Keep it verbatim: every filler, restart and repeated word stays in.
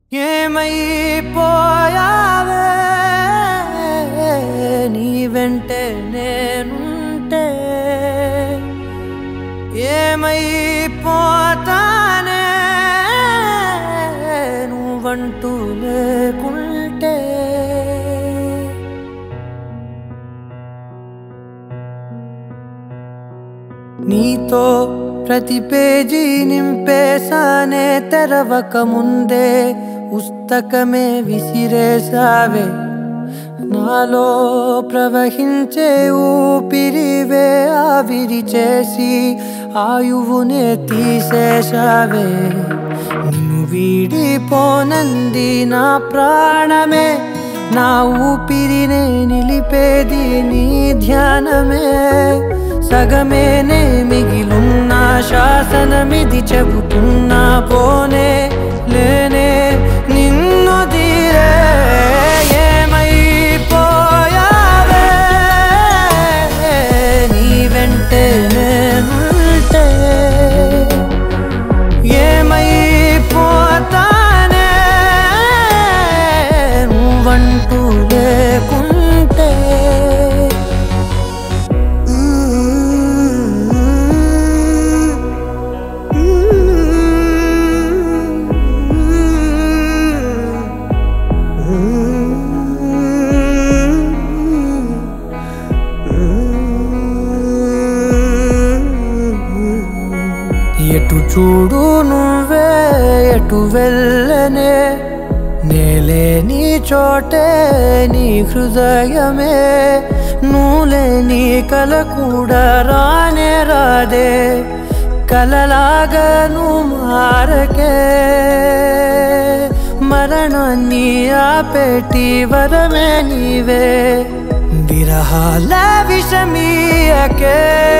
ఏమైపోయావే నీ వెంటే నేనుంటే ఏమైపోతానే నువ్వంటూ లేకుంటే నీతో ప్రతి పేజీ నింపేసానే తెరవక ముందే పుస్తకమే విసిరేసావే నాలో ప్రవహించే ఊపిరివే ఆవిరి చేసి ఆయువునే తీసేసావే నిన్ను వీడిపోనంది నా ప్రాణమే నా ఊపిరినే నిలిపేది నీ ధ్యానమే సగమేనే మిగిలున్న శాసనమిది చెబుతున్నా పోనే లేనే నిన్ను తీరే ఏమైపోయావే నీ వెంటే నేనుంటే ఏమైపోతానే నువ్వంటూ లేకుంటే ఎటు చూడు నువ్వే ఎటు వెళ్ళనే నేలే నీ చోటే నీ హృదయమే నువ్వులే నీ కల కూడా రానే రాదే కలలాగా నువ్వు మారకే మరణాన్ని ఆపేటి వరమే నీవే విరహాల విషమీయకే